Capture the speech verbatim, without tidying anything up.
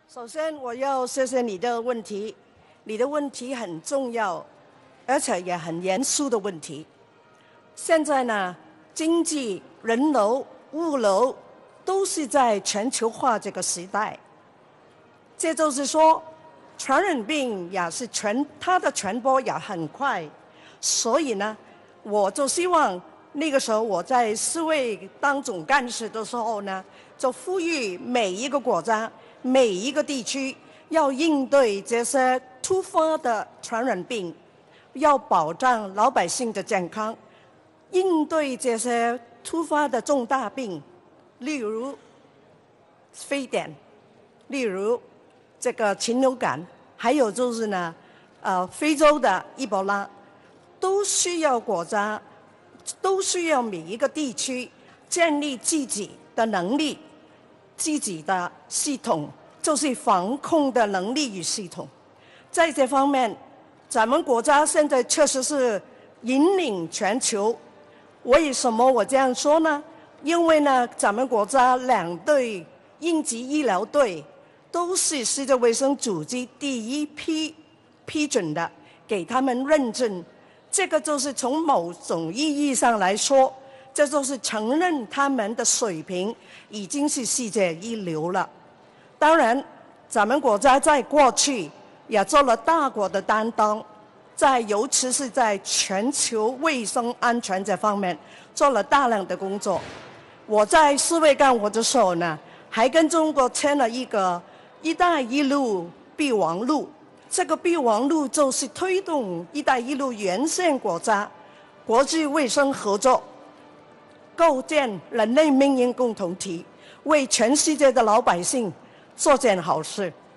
首先，我要谢谢你的问题，你的问题很重要，而且也很严肃的问题。现在呢，经济、人流、物流都是在全球化这个时代，这就是说，传染病也是传它的传播也很快，所以呢，我就希望那个时候我在世卫当总干事的时候呢，就呼吁每一个国家、每一个地区要应对这些突发的传染病，要保障老百姓的健康，应对这些突发的重大病，例如非典，例如这个禽流感，还有就是呢，呃，非洲的伊波拉，都需要国家，都需要每一个地区建立自己的能力、自己的系统，就是防控的能力与系统。在这方面，咱们国家现在确实是引领全球。为什么我这样说呢？因为呢，咱们国家两队应急医疗队都是世界卫生组织第一批批准的，给他们认证。这个就是从某种意义上来说，这就是承认他们的水平已经是世界一流了。当然，咱们国家在过去也做了大国的担当，在尤其是在全球卫生安全这方面做了大量的工作。我在世卫干活的时候呢，还跟中国签了一个“一带一路”备忘录。这个备忘录就是推动“一带一路”沿线国家国际卫生合作，构建人类命运共同体，为全世界的老百姓做件好事。